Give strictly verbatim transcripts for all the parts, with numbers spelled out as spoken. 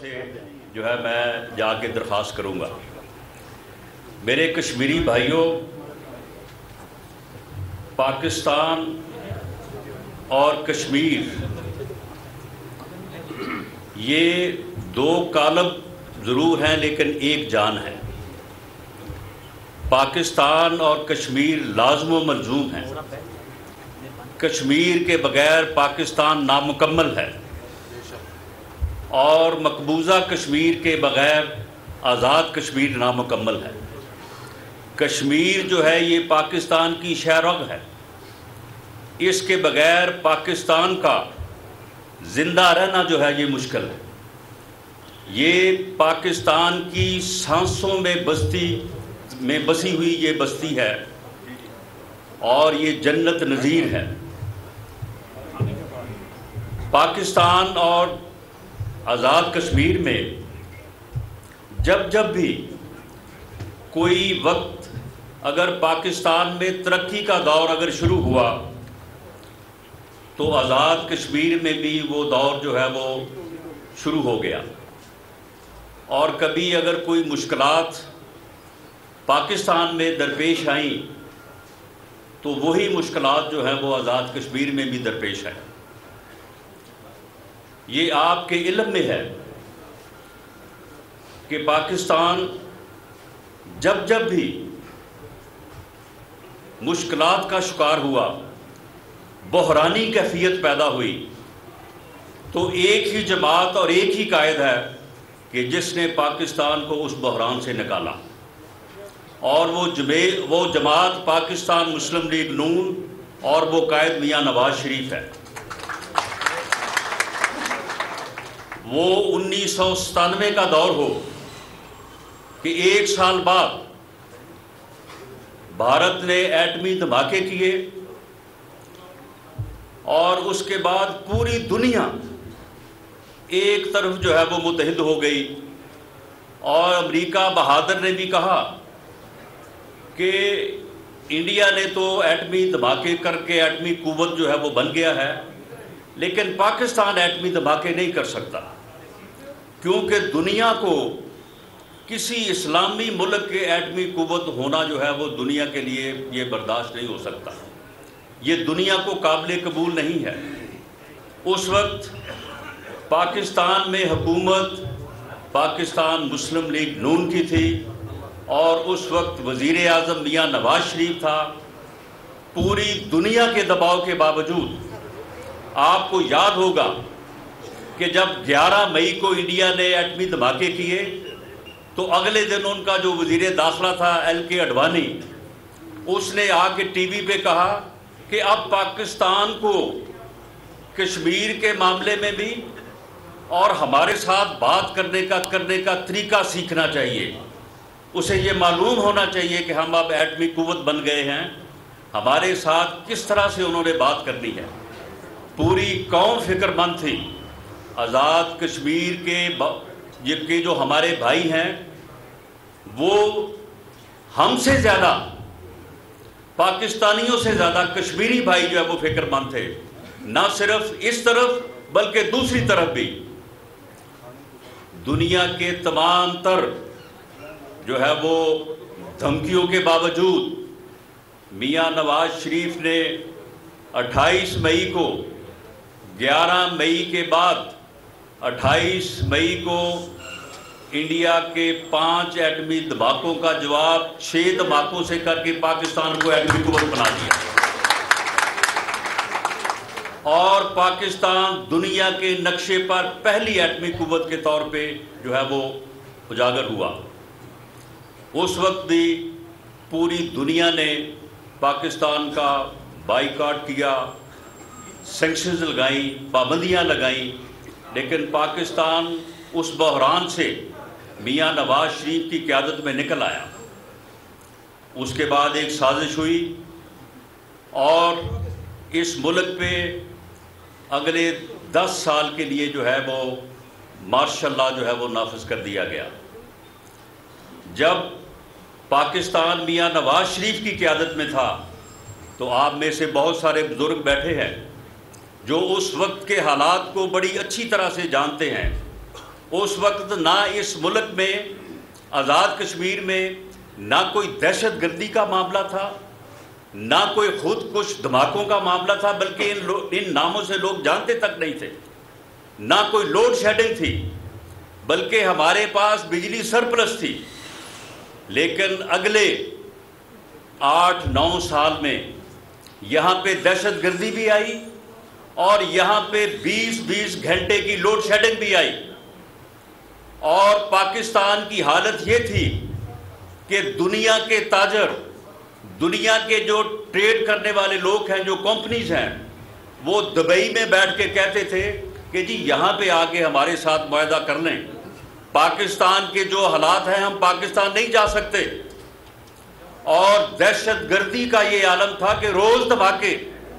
سے جو ہے میں جا کے درخواست کروں گا۔ میرے کشمیری بھائیوں، پاکستان اور کشمیر یہ دو کالم ضرور ہیں لیکن ایک جان ہے۔ پاکستان اور کشمیر لازم و ملزوم ہیں۔ کشمیر کے بغیر پاکستان نامکمل ہے اور مقبوضہ کشمیر کے بغیر آزاد کشمیر نامکمل ہے۔ کشمیر جو ہے یہ پاکستان کی شہ رگ ہے۔ اس کے بغیر پاکستان کا زندہ رہنا جو ہے یہ مشکل ہے۔ یہ پاکستان کی سانسوں میں بستی میں بسی ہوئی یہ بستی ہے اور یہ جنت نظیر ہے۔ پاکستان اور آزاد کشمیر میں جب جب بھی کوئی وقت اگر پاکستان میں ترقی کا دور اگر شروع ہوا تو آزاد کشمیر میں بھی وہ دور جو ہے وہ شروع ہو گیا، اور کبھی اگر کوئی مشکلات پاکستان میں درپیش آئیں تو وہی مشکلات جو ہیں وہ آزاد کشمیر میں بھی درپیش ہیں۔ یہ آپ کے علم میں ہے کہ پاکستان جب جب بھی مشکلات کا شکار ہوا، بحرانی کیفیت پیدا ہوئی، تو ایک ہی جماعت اور ایک ہی قائد ہے کہ جس نے پاکستان کو اس بحران سے نکالا، اور وہ وہ جماعت پاکستان مسلم لیگ نون اور وہ قائد میاں نواز شریف ہے۔ وہ انیس سو ستانوے کا دور ہو کہ ایک سال بعد بھارت نے ایٹمی دھماکے کیے اور اس کے بعد پوری دنیا ایک طرف جو ہے وہ متحد ہو گئی، اور امریکہ بہادر نے بھی کہا کہ انڈیا نے تو ایٹمی دھماکے کر کے ایٹمی قوت جو ہے وہ بن گیا ہے، لیکن پاکستان ایٹمی دھماکے نہیں کر سکتا، کیونکہ دنیا کو کسی اسلامی ملک کے ایٹمی قوت ہونا جو ہے وہ دنیا کے لیے یہ برداشت نہیں ہو سکتا، یہ دنیا کو قابل قبول نہیں ہے۔ اس وقت پاکستان میں حکومت پاکستان مسلم لیگ نون کی تھی، اور اس وقت وزیر اعظم میاں نواز شریف تھا۔ پوری دنیا کے دباؤ کے باوجود آپ کو یاد ہوگا کہ جب گیارہ مئی کو انڈیا نے ایٹمی دھماکے کیے تو اگلے دن ان کا جو وزیر داخلہ تھا ایل کے اڈوانی، اس نے آ کے ٹی وی پہ کہا کہ اب پاکستان کو کشمیر کے معاملے میں بھی اور ہمارے ساتھ بات کرنے کا کرنے کا طریقہ سیکھنا چاہیے، اسے یہ معلوم ہونا چاہیے کہ ہم اب ایٹمی قوت بن گئے ہیں، ہمارے ساتھ کس طرح سے انہوں نے بات کرنی ہے۔ پوری قوم فکر مند تھی۔ آزاد کشمیر کے کے جو ہمارے بھائی ہیں وہ ہم سے زیادہ، پاکستانیوں سے زیادہ کشمیری بھائی جو ہے وہ فکر مند تھے، نہ صرف اس طرف بلکہ دوسری طرف بھی۔ دنیا کے تمام تر جو ہے وہ دھمکیوں کے باوجود میاں نواز شریف نے اٹھائیس مئی کو، گیارہ مئی کے بعد اٹھائیس مئی کو انڈیا کے پانچ ایٹمی دھماکوں کا جواب چھ دھماکوں سے کر کے پاکستان کو ایٹمی قوت بنا دیا، اور پاکستان دنیا کے نقشے پر پہلی ایٹمی قوت کے طور پہ جو ہے وہ اجاگر ہوا۔ اس وقت بھی پوری دنیا نے پاکستان کا بائیکاٹ کیا، سینکشنز لگائیں، پابندیاں لگائیں، لیکن پاکستان اس بحران سے میاں نواز شریف کی قیادت میں نکل آیا۔ اس کے بعد ایک سازش ہوئی اور اس ملک پہ اگلے دس سال کے لیے جو ہے وہ مارشل لاء جو ہے وہ نافذ کر دیا گیا۔ جب پاکستان میاں نواز شریف کی قیادت میں تھا تو آپ میں سے بہت سارے بزرگ بیٹھے ہیں جو اس وقت کے حالات کو بڑی اچھی طرح سے جانتے ہیں اس وقت نہ اس ملک میں آزاد کشمیر میں نہ کوئی دہشت گردی کا معاملہ تھا، نہ کوئی خود کش دھماکوں کا معاملہ تھا، بلکہ ان ان ناموں سے لوگ جانتے تک نہیں تھے، نہ کوئی لوڈ شیڈنگ تھی، بلکہ ہمارے پاس بجلی سرپلس تھی۔ لیکن اگلے آٹھ نو سال میں یہاں پہ دہشت گردی بھی آئی اور یہاں پہ بیس بیس گھنٹے کی لوڈ شیڈنگ بھی آئی، اور پاکستان کی حالت یہ تھی کہ دنیا کے تاجر، دنیا کے جو ٹریڈ کرنے والے لوگ ہیں، جو کمپنیز ہیں، وہ دبئی میں بیٹھ کے کہتے تھے کہ جی یہاں پہ آ کے ہمارے ساتھ معاہدہ کر لیں، پاکستان کے جو حالات ہیں ہم پاکستان نہیں جا سکتے۔ اور دہشت گردی کا یہ عالم تھا کہ روز دھماکے،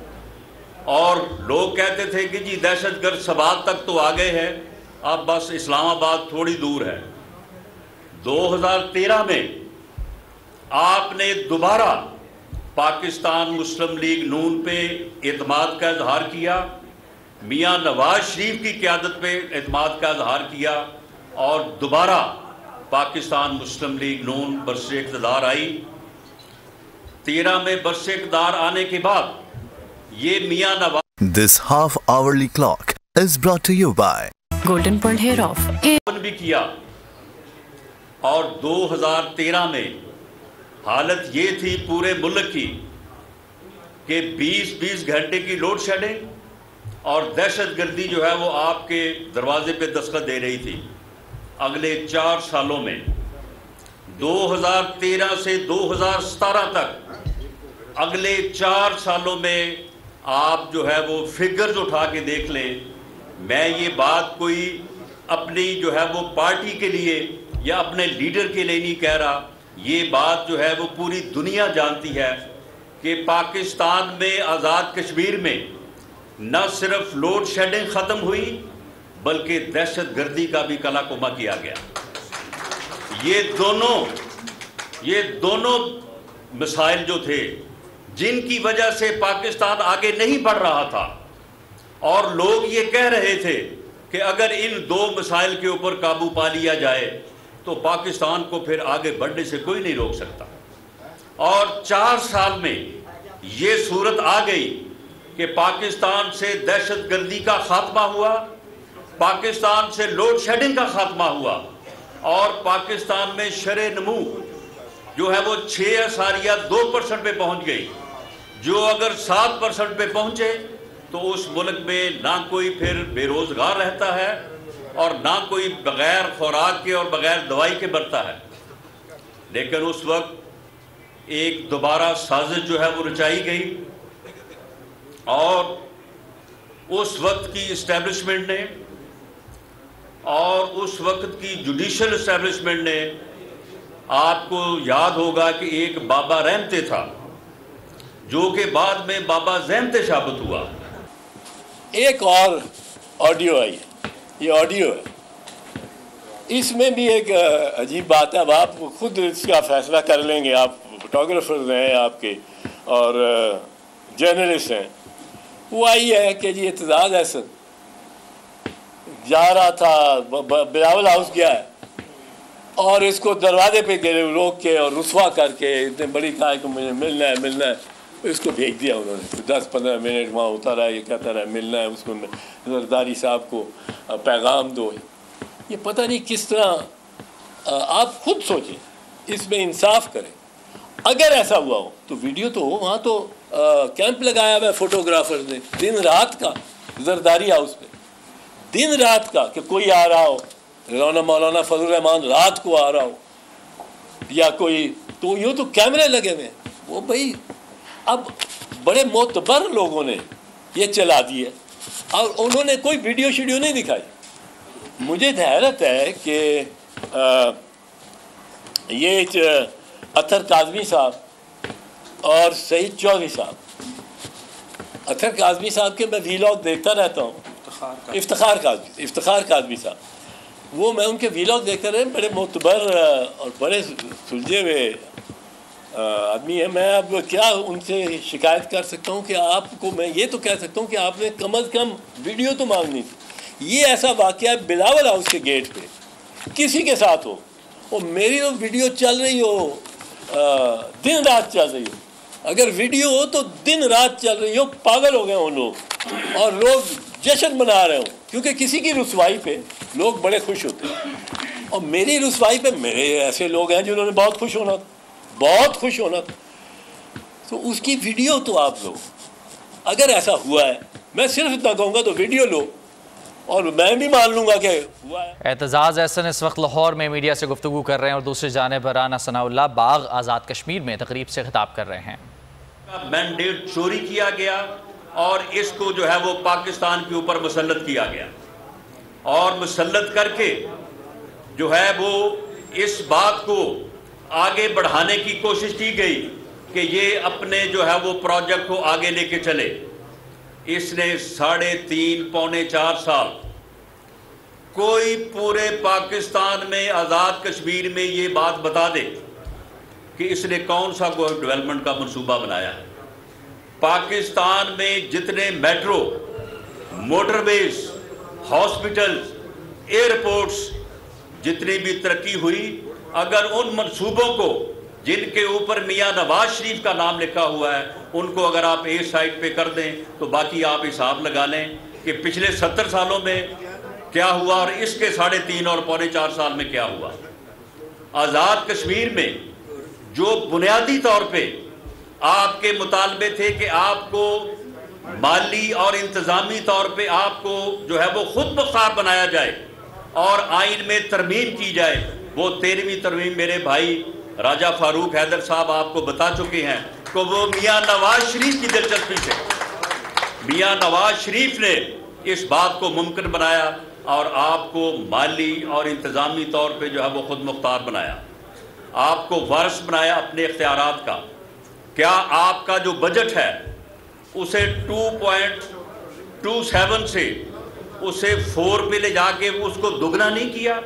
اور لوگ کہتے تھے کہ جی دہشت گرد سوات تک تو آ گئے ہیں، اب بس اسلام آباد تھوڑی دور ہے۔ دو ہزار تیرہ میں آپ نے دوبارہ پاکستان مسلم لیگ نون پہ اعتماد کا اظہار کیا، میاں نواز شریف کی قیادت پہ اعتماد کا اظہار کیا، اور دوبارہ پاکستان مسلم لیگ نون برسر اقتدار آئی۔ تیرہ میں برسر اقتدار آنے کے بعد یہ Mian Nawaz This half hourly clock is brought to you by Golden Pearl Hair Off بھی کیا، اور دو ہزار تیرہ میں حالت یہ تھی پورے ملک کی کہ بیس بیس گھنٹے کی لوڈ شیڈنگ اور دہشت گردی جو ہے وہ آپ کے دروازے پہ دستخط دے رہی تھی۔ اگلے چار سالوں میں دو ہزار تیرہ سے دو ہزار ستارہ تک اگلے چار سالوں میں آپ جو ہے وہ فگرز اٹھا کے دیکھ لیں۔ میں یہ بات کوئی اپنی جو ہے وہ پارٹی کے لیے یا اپنے لیڈر کے لیے نہیں کہہ رہا، یہ بات جو ہے وہ پوری دنیا جانتی ہے کہ پاکستان میں آزاد کشمیر میں نہ صرف لوڈ شیڈنگ ختم ہوئی بلکہ دہشت گردی کا بھی کلا کما کیا گیا۔ یہ دونوں یہ دونوں مسائل جو تھے جن کی وجہ سے پاکستان آگے نہیں بڑھ رہا تھا، اور لوگ یہ کہہ رہے تھے کہ اگر ان دو مسائل کے اوپر قابو پا لیا جائے تو پاکستان کو پھر آگے بڑھنے سے کوئی نہیں روک سکتا، اور چار سال میں یہ صورت آ گئی کہ پاکستان سے دہشت گردی کا خاتمہ ہوا، پاکستان سے لوڈ شیڈنگ کا خاتمہ ہوا، اور پاکستان میں شرح نمو جو ہے وہ چھ اشاریہ دو پرسنٹ پہ پہنچ گئی، جو اگر سات پرسنٹ پہ پہنچے تو اس ملک میں نہ کوئی پھر بے روزگار رہتا ہے اور نہ کوئی بغیر خوراک کے اور بغیر دوائی کے مرتا ہے۔ لیکن اس وقت ایک دوبارہ سازش جو ہے وہ رچائی گئی، اور اس وقت کی اسٹیبلشمنٹ نے اور اس وقت کی جوڈیشل اسٹیبلشمنٹ نے، آپ کو یاد ہوگا کہ ایک بابا رحمتے تھا جو کہ بعد میں بابا زحمتے ثابت ہوا۔ ایک اور آڈیو آئی، یہ آڈیو ہے، اس میں بھی ایک عجیب بات ہے، اب آپ خود اس کا فیصلہ کر لیں گے، آپ فوٹوگرافرز ہیں آپ کے اور جرنلسٹ ہیں۔ وہ آئی ہے کہ جی اعتزاز احسن جا رہا تھا، بلاول ہاؤس گیا ہے، اور اس کو دروازے پہ روک کے اور رسوا کر کے اتنے بڑی کہا کہ مجھے ملنا ہے ملنا ہے، اس کو بھیج دیا انہوں نے۔ دس پندرہ منٹ وہاں ہوتا رہا، یہ کہتا رہا ملنا ہے، اس کو زرداری صاحب کو پیغام دو۔ یہ پتہ نہیں کس طرح، آپ خود سوچیں، اس میں انصاف کریں۔ اگر ایسا ہوا ہو تو ویڈیو تو ہو، وہاں تو کیمپ لگایا ہوا ہے فوٹوگرافر نے دن رات کا، زرداری ہاؤس پہ دن رات کا، کہ کوئی آ رہا ہو، مولانا مولانا فضل الرحمان رات کو آ رہا ہو یا کوئی، تو یوں تو کیمرے لگے ہوئے ہیں۔ وہ بھائی اب بڑے معتبر لوگوں نے یہ چلا دی ہے، اور انہوں نے کوئی ویڈیو شیڈیو نہیں دکھائی۔ مجھے حیرت ہے کہ یہ اطہر کاظمی صاحب اور سعید چودھری صاحب، اطہر کاظمی صاحب کے میں ویلاگ دیکھتا رہتا ہوں، افتخار کاظمی افتخار کاظمی صاحب، وہ میں ان کے ویلاگ دیکھتا رہے، بڑے معتبر اور بڑے سلجھے ہوئے آدمی ہے۔ میں اب کیا ان سے شکایت کر سکتا ہوں کہ آپ کو، میں یہ تو کہہ سکتا ہوں کہ آپ نے کم از کم ویڈیو تو مانگنی تھی، یہ ایسا واقعہ ہے بلاول ہاؤس کے گیٹ پہ کسی کے ساتھ ہو، اور میری تو ویڈیو چل رہی ہو، دن رات چل رہی ہو، اگر ویڈیو ہو تو دن رات چل رہی ہو، پاگل ہو گئے ہوں لوگ، اور لوگ جشن منا رہے ہوں، کیونکہ کسی کی رسوائی پہ لوگ بڑے خوش ہوتے ہیں، اور میری رسوائی پہ میرے ایسے لوگ ہیں جنہوں نے بہت خوش ہونا تھا، بہت خوش ہونا تھا، تو اس کی ویڈیو تو آپ لو، اگر ایسا ہوا ہے، میں صرف اتنا کہوں گا تو ویڈیو لو، اور میں بھی مان لوں گا کہ ہوا ہے۔ اعتزاز احسن اس وقت لاہور میں میڈیا سے گفتگو کر رہے ہیں، اور دوسری جانب رانا ثناء اللہ باغ آزاد کشمیر میں تقریب سے خطاب کر رہے ہیں۔ مینڈیٹ چوری کیا گیا اور اس کو جو ہے وہ پاکستان کے اوپر مسلط کیا گیا، اور مسلط کر کے جو ہے وہ اس بات کو آگے بڑھانے کی کوشش کی گئی کہ یہ اپنے جو ہے وہ پروجیکٹ کو آگے لے کے چلے۔ اس نے ساڑھے تین پونے چار سال کوئی پورے پاکستان میں آزاد کشمیر میں یہ بات بتا دے کہ اس نے کون سا کوئی ڈیولپمنٹ کا منصوبہ بنایا ہے۔ پاکستان میں جتنے metro, motorways, hospitals, airports, جتنی بھی ترقی ہوئی، اگر ان منصوبوں کو جن کے اوپر میاں نواز شریف کا نام لکھا ہوا ہے ان کو اگر آپ اے سائٹ پہ کر دیں تو باقی آپ حساب لگا لیں کہ پچھلے ستر سالوں میں کیا ہوا اور اس کے ساڑھے تین اور پونے چار سال میں کیا ہوا۔ آزاد کشمیر میں جو بنیادی طور پہ آپ کے مطالبے تھے کہ آپ کو مالی اور انتظامی طور پہ آپ کو جو ہے وہ خود مختار بنایا جائے اور آئین میں ترمیم کی جائے، وہ تیرہویں ترمیم میرے بھائی راجہ فاروق حیدر صاحب آپ کو بتا چکے ہیں کہ وہ میاں نواز شریف کی دلچسپی سے، میاں نواز شریف نے اس بات کو ممکن بنایا اور آپ کو مالی اور انتظامی طور پہ جو ہے وہ خود مختار بنایا، آپ کو وارث بنایا اپنے اختیارات کا۔ کیا آپ کا جو بجٹ ہے اسے ٹو پوائنٹ ٹو سیون سے اسے فور پہ لے جا کے اس کو دگنا نہیں کیا؟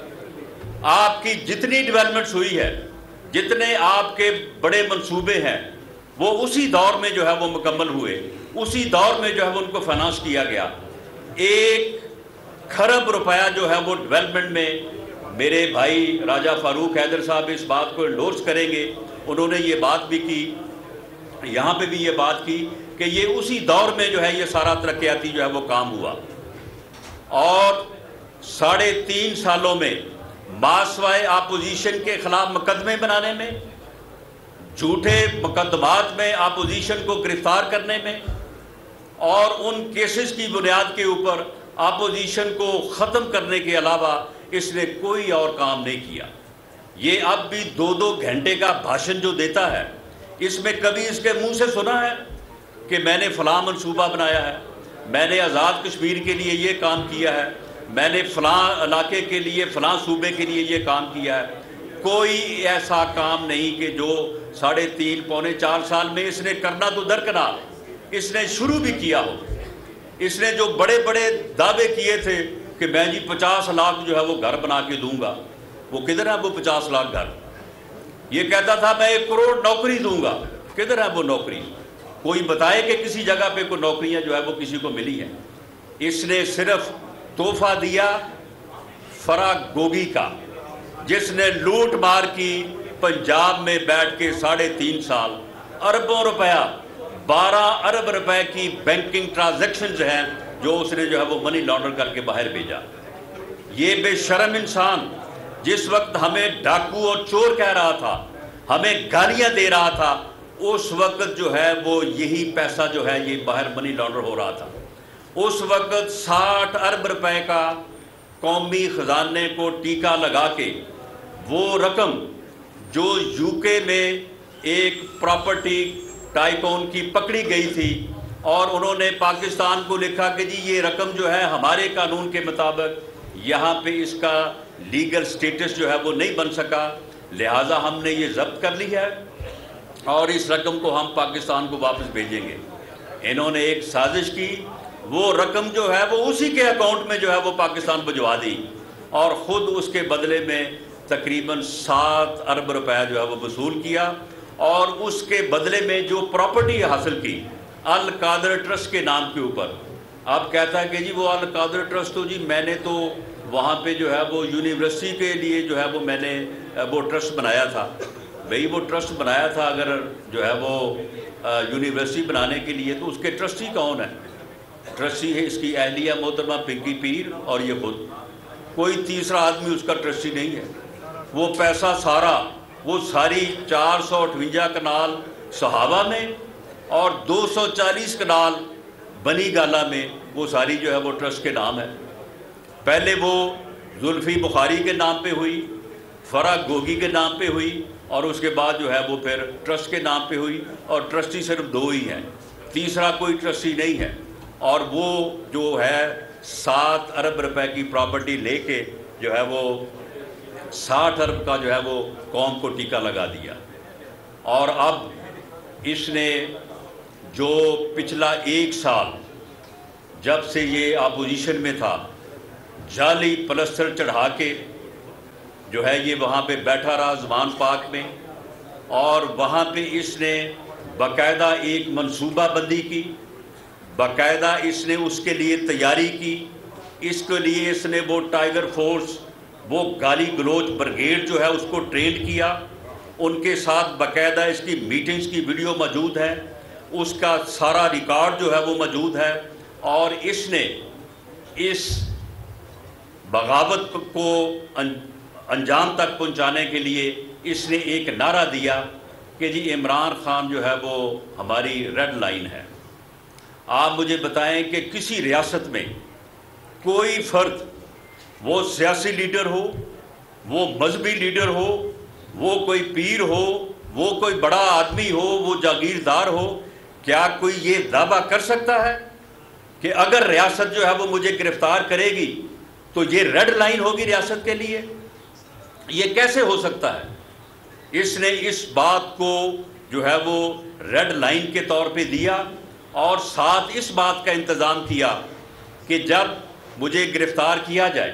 آپ کی جتنی ڈیولپمنٹس ہوئی ہے، جتنے آپ کے بڑے منصوبے ہیں، وہ اسی دور میں جو ہے وہ مکمل ہوئے، اسی دور میں جو ہے وہ ان کو فائنانس کیا گیا۔ ایک کھرب روپیہ جو ہے وہ ڈیولپمنٹ میں میرے بھائی راجہ فاروق حیدر صاحب اس بات کو انڈورس کریں گے، انہوں نے یہ بات بھی کی، یہاں پہ بھی یہ بات کی کہ یہ اسی دور میں جو ہے یہ سارا ترقیاتی جو ہے وہ کام ہوا، اور ساڑھے تین سالوں میں ماسوائے اپوزیشن کے خلاف مقدمے بنانے میں، جھوٹے مقدمات میں اپوزیشن کو گرفتار کرنے میں، اور ان کیسز کی بنیاد کے اوپر اپوزیشن کو ختم کرنے کے علاوہ اس نے کوئی اور کام نہیں کیا۔ یہ اب بھی دو دو گھنٹے کا بھاشن جو دیتا ہے، اس میں کبھی اس کے منہ سے سنا ہے کہ میں نے فلاں منصوبہ بنایا ہے، میں نے آزاد کشمیر کے لیے یہ کام کیا ہے، میں نے فلاں علاقے کے لیے فلاں صوبے کے لیے یہ کام کیا ہے؟ کوئی ایسا کام نہیں کہ جو ساڑھے تین پونے چار سال میں اس نے کرنا تو درکنار اس نے شروع بھی کیا ہو۔ اس نے جو بڑے بڑے دعوے کیے تھے کہ میں جی پچاس لاکھ جو ہے وہ گھر بنا کے دوں گا، وہ کدھر ہے وہ پچاس لاکھ گھر؟ یہ کہتا تھا میں ایک کروڑ نوکری دوں گا، کدھر ہے وہ نوکری؟ کوئی بتائے کہ کسی جگہ پہ کوئی نوکریاں جو ہے وہ کسی کو ملی ہیں؟ اس نے صرف تحفہ دیا فرا گوگی کا، جس نے لوٹ مار کی پنجاب میں بیٹھ کے ساڑھے تین سال، اربوں روپیہ، بارہ ارب روپے کی بینکنگ ٹرانزیکشنز ہیں جو اس نے جو ہے وہ منی لانڈر کر کے باہر بھیجا۔ یہ بے شرم انسان جس وقت ہمیں ڈاکو اور چور کہہ رہا تھا، ہمیں گالیاں دے رہا تھا، اس وقت جو ہے وہ یہی پیسہ جو ہے یہ باہر منی لانڈر ہو رہا تھا۔ اس وقت ساٹھ ارب روپے کا قومی خزانے کو ٹیکہ لگا کے وہ رقم جو یو کے میں ایک پراپرٹی ٹائکون کی پکڑی گئی تھی، اور انہوں نے پاکستان کو لکھا کہ جی یہ رقم جو ہے ہمارے قانون کے مطابق یہاں پہ اس کا لیگل سٹیٹس جو ہے وہ نہیں بن سکا، لہٰذا ہم نے یہ ضبط کر لی ہے اور اس رقم کو ہم پاکستان کو واپس بھیجیں گے۔ انہوں نے ایک سازش کی، وہ رقم جو ہے وہ اسی کے اکاؤنٹ میں جو ہے وہ پاکستان بھجوا دی، اور خود اس کے بدلے میں تقریباً سات ارب روپے جو ہے وہ وصول کیا، اور اس کے بدلے میں جو پراپرٹی حاصل کی القادر ٹرسٹ کے نام کے اوپر، اب کہتا ہے کہ جی وہ القادر ٹرسٹ تو جی میں نے تو وہاں پہ جو ہے وہ یونیورسٹی کے لیے جو ہے وہ میں نے وہ ٹرسٹ بنایا تھا. بھئی وہ ٹرسٹ بنایا تھا اگر جو ہے وہ یونیورسٹی بنانے کے لیے تو اس کے ٹرسٹی کون ہے؟ ٹرسٹی ہے اس کی اہلیہ محترمہ پنکی پیر اور یہ خود. کوئی تیسرا آدمی اس کا ٹرسٹی نہیں ہے. وہ پیسہ سارا وہ ساری چار سو اٹھوجا کنال صحابہ میں اور دو سو چالیس کنال بنی گالا میں وہ ساری جو ہے وہ ٹرسٹ کے نام ہے. پہلے وہ زلفی بخاری کے نام پہ ہوئی, فرح گوگی کے نام پہ ہوئی, اور اس کے بعد جو ہے وہ پھر ٹرسٹ کے نام پہ ہوئی, اور ٹرسٹی صرف دو ہی ہیں, تیسرا کوئی ٹرسٹی نہیں ہے. اور وہ جو ہے سات ارب روپے کی پراپرٹی لے کے جو ہے وہ ساٹھ ارب کا جو ہے وہ قوم کو ٹیکہ لگا دیا. اور اب اس نے جو پچھلا ایک سال جب سے یہ اپوزیشن میں تھا جعلی پلستر چڑھا کے جو ہے یہ وہاں پہ بیٹھا رہا زمان پاک میں, اور وہاں پہ اس نے باقاعدہ ایک منصوبہ بندی کی, باقاعدہ اس نے اس کے لیے تیاری کی. اس کے لیے اس نے وہ ٹائیگر فورس وہ گالی گلوچ بریگیڈ جو ہے اس کو ٹرین کیا. ان کے ساتھ باقاعدہ اس کی میٹنگز کی ویڈیو موجود ہے, اس کا سارا ریکارڈ جو ہے وہ موجود ہے. اور اس نے اس بغاوت کو انجام تک پہنچانے کے لیے اس نے ایک نعرہ دیا کہ جی عمران خان جو ہے وہ ہماری ریڈ لائن ہے. آپ مجھے بتائیں کہ کسی ریاست میں کوئی فرد, وہ سیاسی لیڈر ہو, وہ مذہبی لیڈر ہو, وہ کوئی پیر ہو, وہ کوئی بڑا آدمی ہو, وہ جاگیردار ہو, کیا کوئی یہ دعویٰ کر سکتا ہے کہ اگر ریاست جو ہے وہ مجھے گرفتار کرے گی تو یہ ریڈ لائن ہوگی ریاست کے لیے؟ یہ کیسے ہو سکتا ہے؟ اس نے اس بات کو جو ہے وہ ریڈ لائن کے طور پہ دیا, اور ساتھ اس بات کا انتظام کیا کہ جب مجھے گرفتار کیا جائے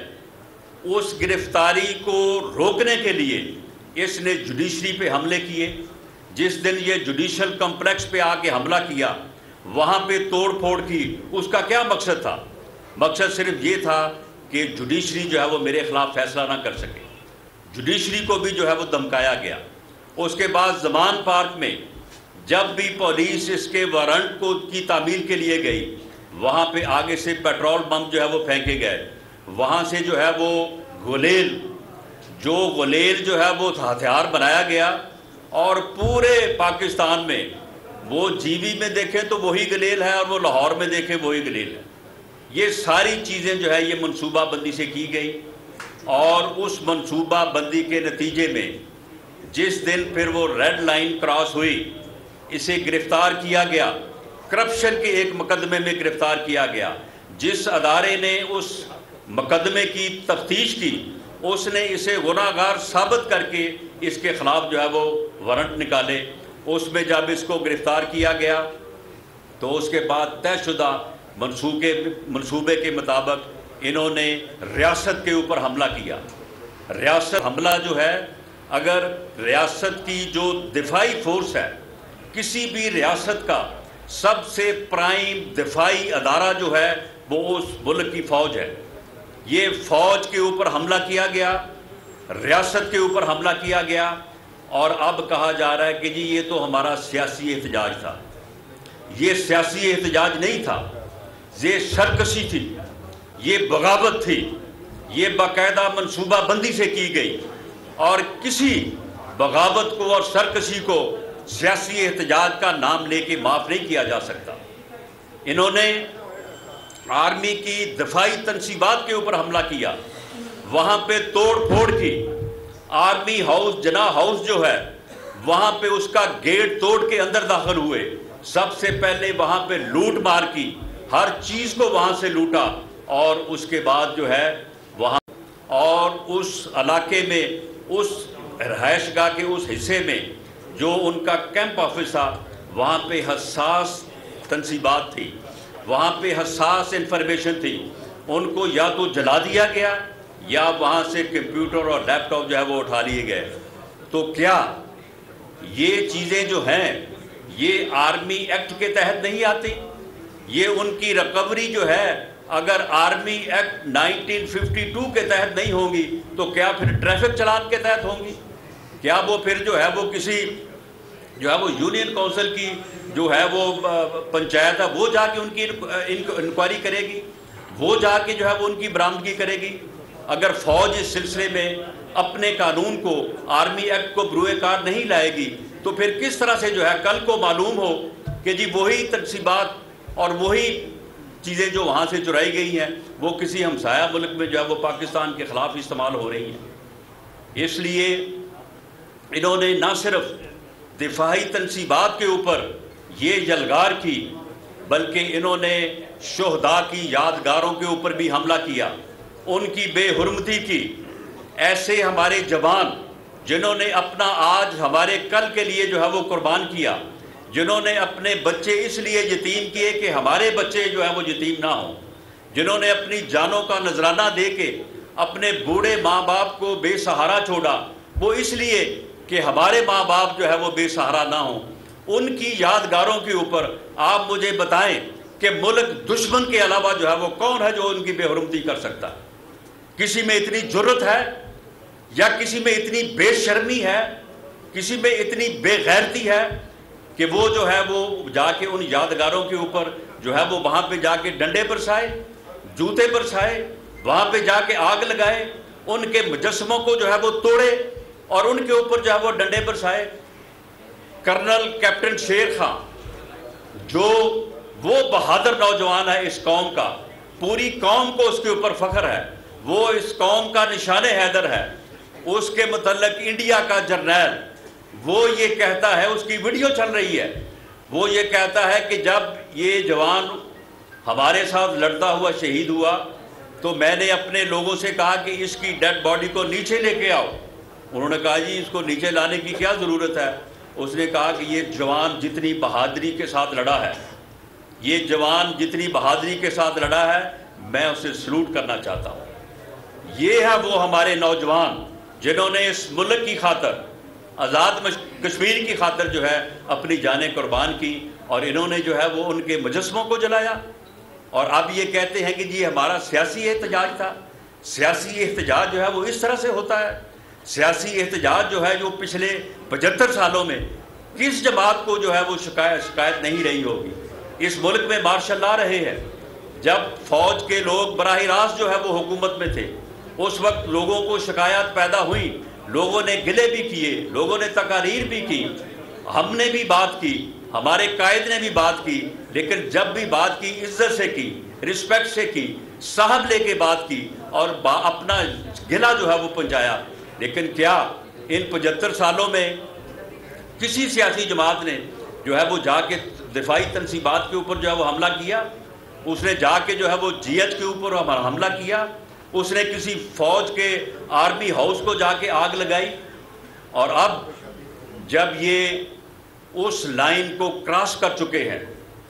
اس گرفتاری کو روکنے کے لیے اس نے جوڈیشری پہ حملے کیے. جس دن یہ جوڈیشل کمپلیکس پہ آ کے حملہ کیا, وہاں پہ توڑ پھوڑ کی, اس کا کیا مقصد تھا؟ مقصد صرف یہ تھا کہ جوڈیشری جو ہے وہ میرے خلاف فیصلہ نہ کر سکے. جوڈیشری کو بھی جو ہے وہ دھمکایا گیا. اس کے بعد زمان پارک میں جب بھی پولیس اس کے وارنٹ کو کی تعمیل کے لیے گئی, وہاں پہ آگے سے پیٹرول بم جو ہے وہ پھینکے گئے. وہاں سے جو ہے وہ غلیل جو غلیل جو ہے وہ ہتھیار بنایا گیا, اور پورے پاکستان میں وہ جی وی میں دیکھیں تو وہی غلیل ہے, اور وہ لاہور میں دیکھیں وہی غلیل ہے. یہ ساری چیزیں جو ہے یہ منصوبہ بندی سے کی گئی, اور اس منصوبہ بندی کے نتیجے میں جس دن پھر وہ ریڈ لائن کراس ہوئی اسے گرفتار کیا گیا. کرپشن کے ایک مقدمے میں گرفتار کیا گیا. جس ادارے نے اس مقدمے کی تفتیش کی اس نے اسے گناہ گار ثابت کر کے اس کے خلاف جو ہے وہ وارنٹ نکالے. اس میں جب اس کو گرفتار کیا گیا تو اس کے بعد طے شدہ منصوبے منصوبے کے مطابق انہوں نے ریاست کے اوپر حملہ کیا. ریاست حملہ جو ہے, اگر ریاست کی جو دفاعی فورس ہے, کسی بھی ریاست کا سب سے پرائم دفاعی ادارہ جو ہے وہ اس ملک کی فوج ہے. یہ فوج کے اوپر حملہ کیا گیا, ریاست کے اوپر حملہ کیا گیا, اور اب کہا جا رہا ہے کہ جی یہ تو ہمارا سیاسی احتجاج تھا. یہ سیاسی احتجاج نہیں تھا, یہ سرکشی تھی, یہ بغاوت تھی, یہ باقاعدہ منصوبہ بندی سے کی گئی, اور کسی بغاوت کو اور سرکشی کو سیاسی احتجاج کا نام لے کے معاف نہیں کیا جا سکتا. انہوں نے آرمی کی دفاعی تنصیبات کے اوپر حملہ کیا, وہاں پہ توڑ پھوڑ کی. آرمی ہاؤس جناح ہاؤس جو ہے وہاں پہ اس کا گیٹ توڑ کے اندر داخل ہوئے. سب سے پہلے وہاں پہ لوٹ مار کی, ہر چیز کو وہاں سے لوٹا, اور اس کے بعد جو ہے وہاں اور اس علاقے میں اس رہائش گاہ کے اس حصے میں جو ان کا کیمپ آفس تھا وہاں پہ حساس تنصیبات تھی, وہاں پہ حساس انفارمیشن تھی. ان کو یا تو جلا دیا گیا یا وہاں سے کمپیوٹر اور لیپ ٹاپ جو ہے وہ اٹھا لیے گئے. تو کیا یہ چیزیں جو ہیں یہ آرمی ایکٹ کے تحت نہیں آتی؟ یہ ان کی ریکوری جو ہے اگر army act nineteen fifty two کے تحت نہیں ہوں گی تو کیا پھر ٹریفک چلان کے تحت ہوں گی؟ کیا وہ پھر جو ہے وہ کسی جو ہے وہ یونین کونسل کی جو ہے وہ پنچایت ہے وہ جا کے ان کی انکوائری کرے گی، وہ جا کے جو ہے وہ ان کی برآمدگی کرے گی؟ اگر فوج اس سلسلے میں اپنے قانون کو، آرمی ایکٹ کو بروئے کار نہیں لائے گی تو پھر کس طرح سے جو ہے کل کو معلوم ہو کہ جی وہی تنصیبات اور وہی چیزیں جو وہاں سے چرائی گئی ہیں وہ کسی ہمسایہ ملک میں جو ہے وہ پاکستان کے خلاف استعمال ہو رہی ہیں؟ اس لیے انہوں نے نہ صرف دفاعی تنصیبات کے اوپر یہ یلغار کی بلکہ انہوں نے شہداء کی یادگاروں کے اوپر بھی حملہ کیا، ان کی بے حرمتی کی۔ ایسے ہمارے جوان جنہوں نے اپنا آج ہمارے کل کے لیے جو ہے وہ قربان کیا، جنہوں نے اپنے بچے اس لیے یتیم کیے کہ ہمارے بچے جو ہے وہ یتیم نہ ہوں، جنہوں نے اپنی جانوں کا نذرانہ دے کے اپنے بوڑھے ماں باپ کو بے سہارا چھوڑا، وہ اس لیے کہ ہمارے ماں باپ جو ہے وہ بے سہارا نہ ہوں، ان کی یادگاروں کے اوپر آپ مجھے بتائیں کہ ملک دشمن کے علاوہ جو ہے وہ کون ہے جو ان کی بے حرمتی کر سکتا ہے؟ کسی میں اتنی جرت ہے یا کسی میں اتنی بے شرمی ہے، کسی میں اتنی بے غیرتی ہے کہ وہ جو ہے وہ جا کے ان یادگاروں کے اوپر جو ہے وہ وہاں پہ جا کے ڈنڈے برسائے، جوتے برسائے، وہاں پہ جا کے آگ لگائے، ان کے مجسموں کو جو ہے وہ توڑے اور ان کے اوپر جو ہے وہ ڈنڈے برسائے؟ کرنل کیپٹن شیر خان جو وہ بہادر نوجوان ہے اس قوم کا، پوری قوم کو اس کے اوپر فخر ہے، وہ اس قوم کا نشان حیدر ہے، اس کے متعلق انڈیا کا جرنیل وہ یہ کہتا ہے، اس کی ویڈیو چل رہی ہے، وہ یہ کہتا ہے کہ جب یہ جوان ہمارے ساتھ لڑتا ہوا شہید ہوا تو میں نے اپنے لوگوں سے کہا کہ اس کی ڈیڈ باڈی کو نیچے لے کے آؤ۔ انہوں نے کہا جی اس کو نیچے لانے کی کیا ضرورت ہے؟ اس نے کہا کہ یہ جوان جتنی بہادری کے ساتھ لڑا ہے، یہ جوان جتنی بہادری کے ساتھ لڑا ہے میں اسے سلوٹ کرنا چاہتا ہوں۔ یہ ہے وہ ہمارے نوجوان جنہوں نے اس ملک کی خاطر، آزاد کشمیر کی خاطر جو ہے اپنی جانیں قربان کی، اور انہوں نے جو ہے وہ ان کے مجسموں کو جلایا، اور اب یہ کہتے ہیں کہ جی ہمارا سیاسی احتجاج تھا۔ سیاسی احتجاج جو ہے وہ اس طرح سے ہوتا ہے۔ سیاسی احتجاج جو ہے جو پچھلے پچہتر سالوں میں کس جماعت کو جو ہے وہ شکایت شکایت نہیں رہی ہوگی؟ اس ملک میں مارشل لا رہے ہیں، جب فوج کے لوگ براہ راست جو ہے وہ حکومت میں تھے اس وقت لوگوں کو شکایات پیدا ہوئی، لوگوں نے گلے بھی کیے، لوگوں نے تقاریر بھی کی، ہم نے بھی بات کی، ہمارے قائد نے بھی بات کی، لیکن جب بھی بات کی عزت سے کی، رسپیکٹ سے کی، صاحب لے کے بات کی اور اپنا گلہ جو ہے وہ پہنچایا۔ لیکن کیا ان پچہتر سالوں میں کسی سیاسی جماعت نے جو ہے وہ جا کے دفاعی تنصیبات کے اوپر جو ہے وہ حملہ کیا؟ اس نے جا کے جو ہے وہ جی ایچ کے اوپر حملہ کیا؟ اس نے کسی فوج کے آرمی ہاؤس کو جا کے آگ لگائی؟ اور اب جب یہ اس لائن کو کراس کر چکے ہیں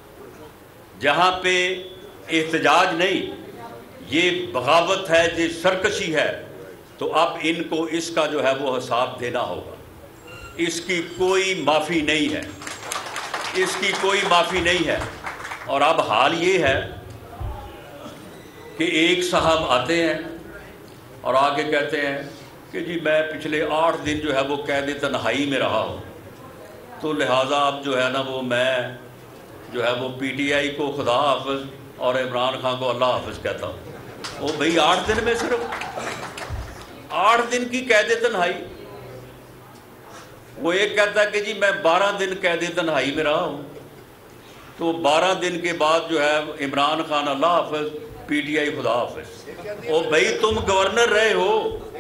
جہاں پہ احتجاج نہیں، یہ بغاوت ہے، یہ سرکشی ہے، تو اب ان کو اس کا جو ہے وہ حساب دینا ہوگا۔ اس کی کوئی معافی نہیں ہے، اس کی کوئی معافی نہیں ہے۔ اور اب حال یہ ہے کہ ایک صاحب آتے ہیں اور آگے کہتے ہیں کہ جی میں پچھلے آٹھ دن جو ہے وہ قید تنہائی میں رہا ہوں، تو لہٰذا اب جو ہے نا وہ میں جو ہے وہ پی ٹی آئی کو خدا حافظ اور عمران خان کو اللہ حافظ کہتا ہوں۔ وہ بھئی آٹھ دن میں صرف آٹھ دن کی قید تنہائی؟ وہ ایک کہتا ہے کہ جی میں بارہ دن قید تنہائی میں رہا ہوں، تو بارہ دن کے بعد جو ہے عمران خان اللہ حافظ، پی ٹی آئی خدا حافظ۔ او بھئی تم گورنر رہے ہو۔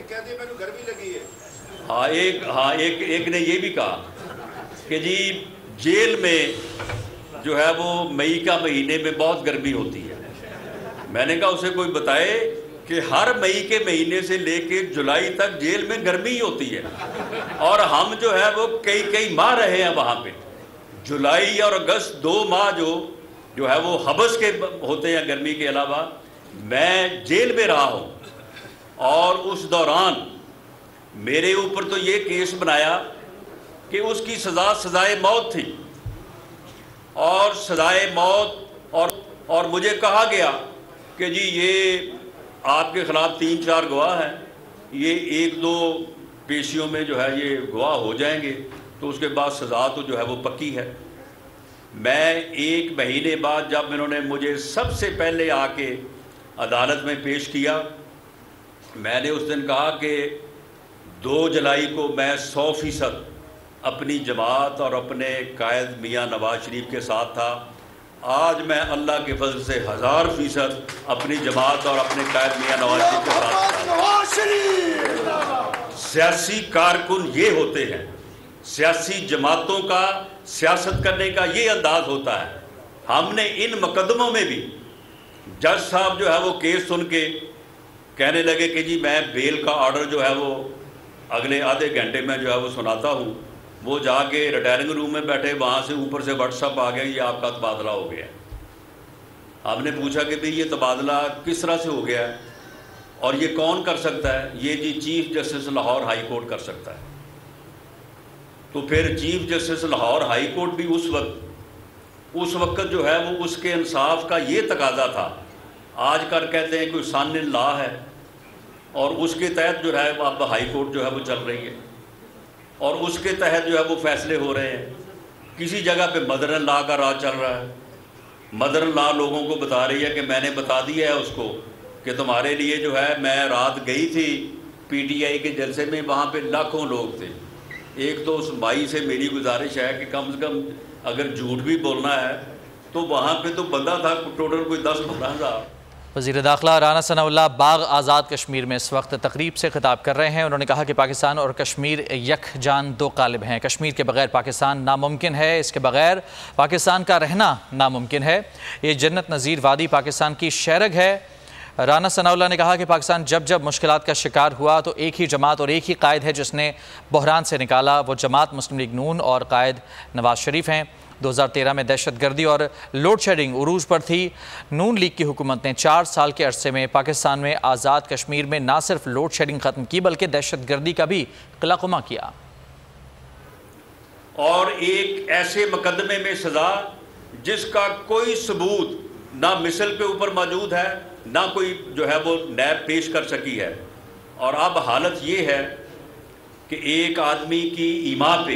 ہاں ایک ہاں ایک ایک نے یہ بھی کہا کہ جی جیل میں جو ہے وہ مئی کا مہینے میں بہت گرمی ہوتی ہے۔ میں نے کہا اسے کوئی بتائے کہ ہر مئی کے مہینے سے لے کے جولائی تک جیل میں گرمی ہی ہوتی ہے، اور ہم جو ہے وہ کئی کئی ماہ رہے ہیں وہاں پہ۔ جولائی اور اگست دو ماہ جو جو ہے وہ حبس کے ہوتے ہیں گرمی کے علاوہ، میں جیل میں رہا ہوں، اور اس دوران میرے اوپر تو یہ کیس بنایا کہ اس کی سزا سزائے موت تھی، اور سزائے موت اور اور مجھے کہا گیا کہ جی یہ آپ کے خلاف تین چار گواہ ہیں، یہ ایک دو پیشیوں میں جو ہے یہ گواہ ہو جائیں گے تو اس کے بعد سزا تو جو ہے وہ پکی ہے۔ میں ایک مہینے بعد جب انہوں نے مجھے سب سے پہلے آ کے عدالت میں پیش کیا، میں نے اس دن کہا کہ دو جولائی کو میں سو فیصد اپنی جماعت اور اپنے قائد میاں نواز شریف کے ساتھ تھا۔ آج میں اللہ کے فضل سے ہزار فیصد اپنی جماعت اور اپنے قائد میاں نواز شریف کے ساتھ تھا۔ سیاسی کارکن یہ ہوتے ہیں، سیاسی جماعتوں کا سیاست کرنے کا یہ انداز ہوتا ہے۔ ہم نے ان مقدموں میں بھی جج صاحب جو ہے وہ کیس سن کے کہنے لگے کہ جی میں بیل کا آرڈر جو ہے وہ اگلے آدھے گھنٹے میں جو ہے وہ سناتا ہوں، وہ جا کے ریٹائرنگ روم میں بیٹھے، وہاں سے اوپر سے واٹس ایپ آ گیا یہ آپ کا تبادلہ ہو گیا۔ ہم نے پوچھا کہ بھئی یہ تبادلہ کس طرح سے ہو گیا ہے اور یہ کون کر سکتا ہے؟ یہ جی chief justice Lahore high court کر سکتا ہے۔ تو پھر chief justice Lahore high court بھی اس وقت اس وقت جو ہے وہ اس کے انصاف کا یہ تقاضا تھا، آج کر کہتے ہیں کوئی سان لا ہے اور اس کے تحت جو ہے اب ہائی کورٹ جو ہے وہ چل رہی ہے اور اس کے تحت جو ہے وہ فیصلے ہو رہے ہیں۔ کسی جگہ پہ مدر ان لا کا راج چل رہا ہے، مدر ان لا لوگوں کو بتا رہی ہے کہ میں نے بتا دیا ہے اس کو کہ تمہارے لیے جو ہے میں رات گئی تھی پی ٹی آئی کے جلسے میں، وہاں پہ لاکھوں لوگ تھے۔ ایک تو اس مائی سے میری گزارش ہے کہ کم سے کم اگر جھوٹ بھی بولنا ہے تو وہاں پہ تو بندہ تھا ٹوٹل کوئی دس بارہ ہزار۔ وزیر داخلہ رانا ثناء اللہ باغ آزاد کشمیر میں اس وقت تقریب سے خطاب کر رہے ہیں۔ انہوں نے کہا کہ پاکستان اور کشمیر یک جان دو قالب ہیں، کشمیر کے بغیر پاکستان ناممکن ہے، اس کے بغیر پاکستان کا رہنا ناممکن ہے، یہ جنت نظیر وادی پاکستان کی شیرگ ہے۔ رانا ثناء اللہ نے کہا کہ پاکستان جب جب مشکلات کا شکار ہوا تو ایک ہی جماعت اور ایک ہی قائد ہے جس نے بحران سے نکالا، وہ جماعت مسلم لیگ نون اور قائد نواز شریف ہیں۔ دو ہزار تیرہ میں دہشت گردی اور لوڈ شیڈنگ عروج پر تھی۔ نون لیگ کی حکومت نے چار سال کے عرصے میں پاکستان میں آزاد کشمیر میں نہ صرف لوڈ شیڈنگ ختم کی بلکہ دہشت گردی کا بھی قلعہ کیا، اور ایک ایسے مقدمے میں سزا جس کا کوئی ثبوت نہ مثل کے اوپر موجود ہے نہ کوئی جو ہے وہ نیب پیش کر سکی ہے۔ اور اب حالت یہ ہے کہ ایک آدمی کی ایما پہ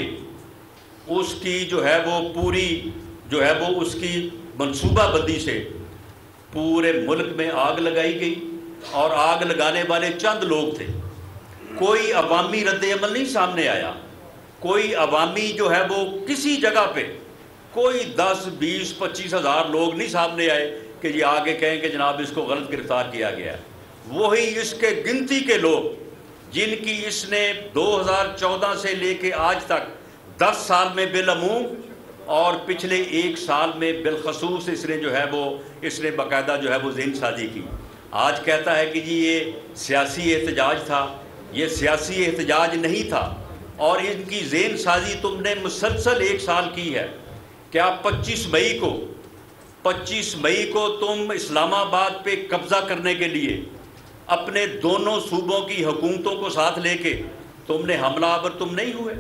اس کی جو ہے وہ پوری جو ہے وہ اس کی منصوبہ بندی سے پورے ملک میں آگ لگائی گئی، اور آگ لگانے والے چند لوگ تھے۔ کوئی عوامی رد عمل نہیں سامنے آیا، کوئی عوامی جو ہے وہ کسی جگہ پہ کوئی دس بیس پچیس ہزار لوگ نہیں سامنے آئے کہ یہ آگے کہیں کہ جناب اس کو غلط گرفتار کیا گیا ہے۔ وہی اس کے گنتی کے لوگ جن کی اس نے دو ہزار چودہ سے لے کے آج تک دس سال میں بالعموم اور پچھلے ایک سال میں بالخصوص اس نے جو ہے وہ اس نے باقاعدہ جو ہے وہ ذہن سازی کی۔ آج کہتا ہے کہ جی یہ سیاسی احتجاج تھا، یہ سیاسی احتجاج نہیں تھا، اور ان کی ذہن سازی تم نے مسلسل ایک سال کی ہے۔ کیا پچیس مئی کو پچیس مئی کو تم اسلام آباد پہ قبضہ کرنے کے لیے اپنے دونوں صوبوں کی حکومتوں کو ساتھ لے کے تم نے حملہ آور تم نہیں ہوئے؟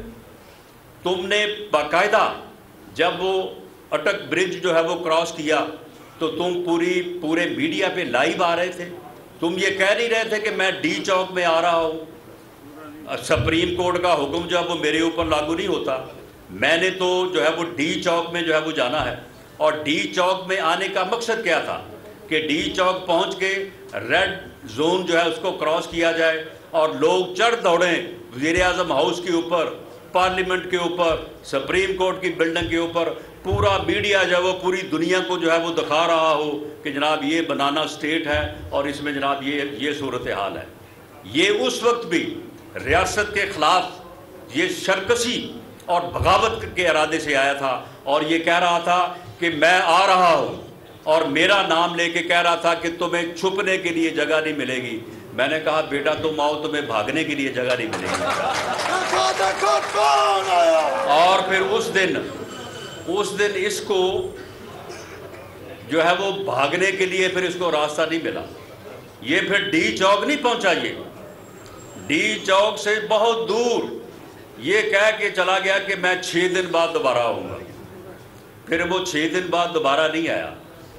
تم نے باقاعدہ جب وہ اٹک برج جو ہے وہ کراس کیا تو تم پوری پورے میڈیا پہ لائیو آ رہے تھے، تم یہ کہہ نہیں رہے تھے کہ میں ڈی چوک میں آ رہا ہوں، سپریم کورٹ کا حکم جو ہے وہ میرے اوپر لاگو نہیں ہوتا، میں نے تو جو ہے وہ ڈی چوک میں جو ہے وہ جانا ہے۔ اور ڈی چوک میں آنے کا مقصد کیا تھا کہ ڈی چوک پہنچ کے ریڈ زون جو ہے اس کو کراس کیا جائے اور لوگ چڑھ دوڑیں وزیر اعظم ہاؤس کے اوپر، پارلیمنٹ کے اوپر، سپریم کورٹ کی بلڈنگ کے اوپر، پورا میڈیا جو ہے وہ پوری دنیا کو جو ہے وہ دکھا رہا ہو کہ جناب یہ بنانا سٹیٹ ہے اور اس میں جناب یہ یہ صورتحال ہے۔ یہ اس وقت بھی ریاست کے خلاف یہ شرکسی اور بغاوت کے ارادے سے آیا تھا، اور یہ کہہ رہا تھا کہ میں آ رہا ہوں، اور میرا نام لے کے کہہ رہا تھا کہ تمہیں چھپنے کے لیے جگہ نہیں ملے گی۔ میں نے کہا بیٹا تم آؤ، تمہیں بھاگنے کے لیے جگہ نہیں ملے گی۔ اور پھر اس دن اس دن اس کو جو ہے وہ بھاگنے کے لیے پھر اس کو راستہ نہیں ملا، یہ پھر ڈی چوک نہیں پہنچا، یہ ڈی چوک سے بہت دور یہ کہہ کے چلا گیا کہ میں چھ دن بعد دوبارہ آؤں گا۔ پھر وہ چھ دن بعد دوبارہ نہیں آیا،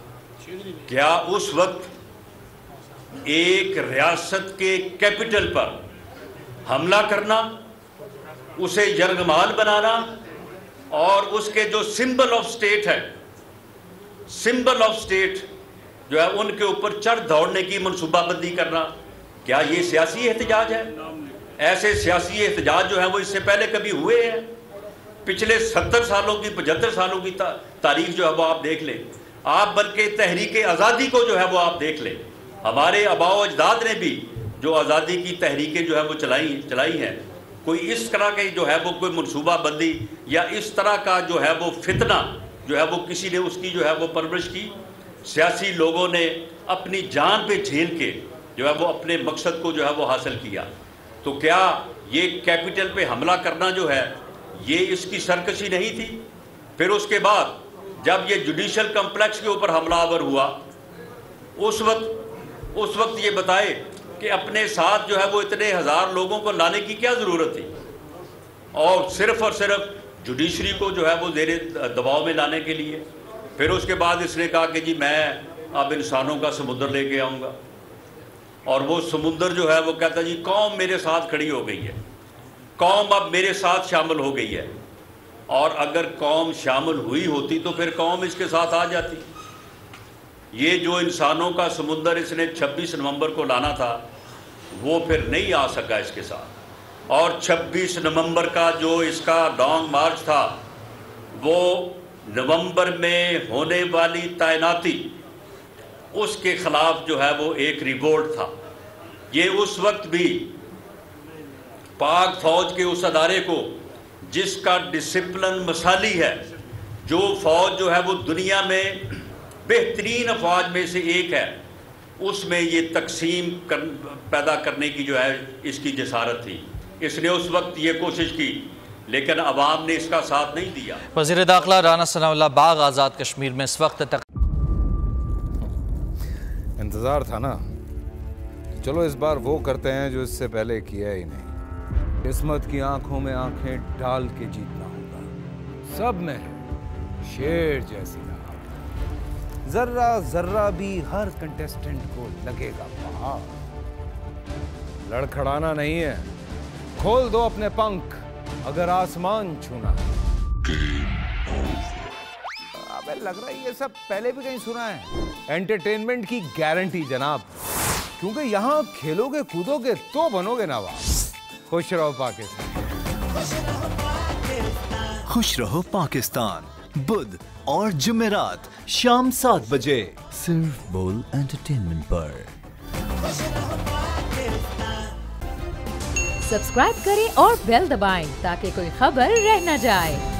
کیا اس وقت ایک ریاست کے کیپٹل پر حملہ کرنا، اسے یرغمال بنانا اور اس کے جو سمبل آف سٹیٹ ہے، سمبل آف سٹیٹ جو ہے ان کے اوپر چڑھ دوڑنے کی منصوبہ بندی کرنا، کیا یہ سیاسی احتجاج ہے؟ ایسے سیاسی احتجاج جو ہیں وہ اس سے پہلے کبھی ہوئے ہیں؟ پچھلے ستر سالوں کی پچہتر سالوں کی تاریخ جو ہے وہ آپ دیکھ لیں، آپ بلکہ تحریک آزادی کو جو ہے وہ آپ دیکھ لیں، ہمارے آباء و اجداد نے بھی جو آزادی کی تحریکیں جو ہے وہ چلائی چلائی ہیں، کوئی اس طرح کے جو ہے وہ کوئی منصوبہ بندی یا اس طرح کا جو ہے وہ فتنہ جو ہے وہ کسی نے اس کی جو ہے وہ پرورش کی؟ سیاسی لوگوں نے اپنی جان پہ جھیل کے جو ہے وہ اپنے مقصد کو جو ہے وہ حاصل کیا. تو کیا یہ کیپٹل پہ حملہ کرنا جو ہے یہ اس کی سرکشی نہیں تھی؟ پھر اس کے بعد جب یہ جوڈیشل کمپلیکس کے اوپر حملہ آور ہوا، اس وقت اس وقت یہ بتائے کہ اپنے ساتھ جو ہے وہ اتنے ہزار لوگوں کو لانے کی کیا ضرورت تھی، اور صرف اور صرف جوڈیشری کو جو ہے وہ زیر دباؤ میں لانے کے لیے. پھر اس کے بعد اس نے کہا کہ جی میں اب انسانوں کا سمندر لے کے آؤں گا، اور وہ سمندر جو ہے وہ کہتا جی قوم میرے ساتھ کھڑی ہو گئی ہے، قوم اب میرے ساتھ شامل ہو گئی ہے. اور اگر قوم شامل ہوئی ہوتی تو پھر قوم اس کے ساتھ آ جاتی. یہ جو انسانوں کا سمندر اس نے چھبیس نومبر کو لانا تھا وہ پھر نہیں آ سکا اس کے ساتھ. اور چھبیس نومبر کا جو اس کا لانگ مارچ تھا وہ نومبر میں ہونے والی تعیناتی اس کے خلاف جو ہے وہ ایک ریوولٹ تھا. یہ اس وقت بھی پاک فوج کے اس ادارے کو جس کا ڈسپلن مثالی ہے، جو فوج جو ہے وہ دنیا میں بہترین افواج میں سے ایک ہے، اس میں یہ تقسیم پیدا کرنے کی جو ہے اس کی جسارت تھی. اس نے اس وقت یہ کوشش کی لیکن عوام نے اس کا ساتھ نہیں دیا. وزیر داخلہ رانا ثناء اللہ باغ آزاد کشمیر میں اس وقت تک انتظار تھا نا، چلو اس بار وہ کرتے ہیں جو اس سے پہلے کیا ہی نہیں. قسمت کی آنکھوں میں آنکھیں ڈال کے جیتنا ہوگا. سب میں شیر جیسی راہ، ذرہ ذرہ بھی ہر کنٹیسٹنٹ کو لگے گا پہاڑ. لڑکھڑانا نہیں ہے، کھول دو اپنے پنکھ اگر آسمان چھونا ہے. ابے لگ رہا ہے یہ سب پہلے بھی کہیں سنا ہے. انٹرٹینمنٹ کی گارنٹی جناب، کیونکہ یہاں کھیلو گے کودو گے تو بنو گے نواب. خوش رہو پاکستان. خوش رہو پاکستان بدھ اور جمعرات شام سات بجے صرف بول انٹرٹینمنٹ پر. سبسکرائب کریں اور بیل دبائیں تاکہ کوئی خبر رہ نہ جائے.